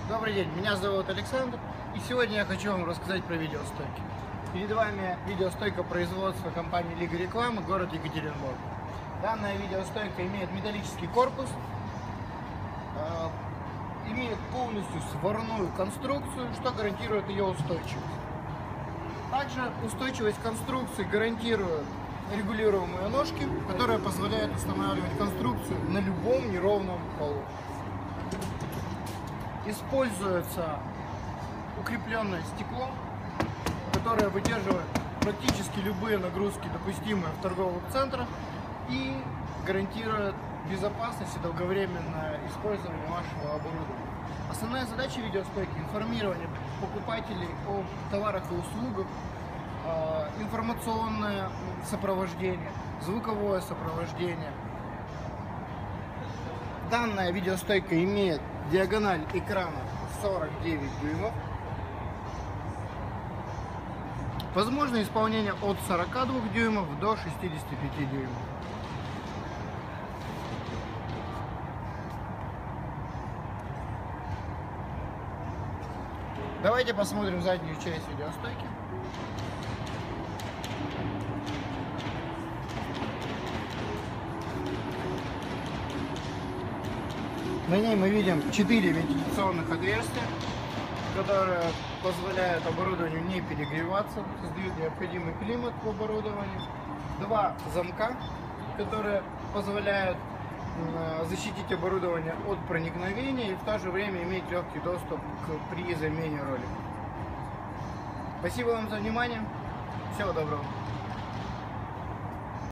Добрый день, меня зовут Александр, и сегодня я хочу вам рассказать про видеостойки. Перед вами видеостойка производства компании Лига Рекламы, город Екатеринбург. Данная видеостойка имеет металлический корпус, имеет полностью сварную конструкцию, что гарантирует ее устойчивость. Также устойчивость конструкции гарантирует регулируемые ножки, которые позволяют устанавливать конструкцию на любом неровном полу. Используется укрепленное стекло, которое выдерживает практически любые нагрузки, допустимые в торговых центрах, и гарантирует безопасность и долговременное использование вашего оборудования. Основная задача видеостойки – информирование покупателей о товарах и услугах, информационное сопровождение, звуковое сопровождение. Данная видеостойка имеет диагональ экрана 49 дюймов. Возможно исполнение от 42 дюймов до 65 дюймов. Давайте посмотрим заднюю часть видеостойки. На ней мы видим 4 вентиляционных отверстия, которые позволяют оборудованию не перегреваться, создают необходимый климат в оборудовании. 2 замка, которые позволяют защитить оборудование от проникновения и в то же время иметь легкий доступ при замене ролика. Спасибо вам за внимание. Всего доброго.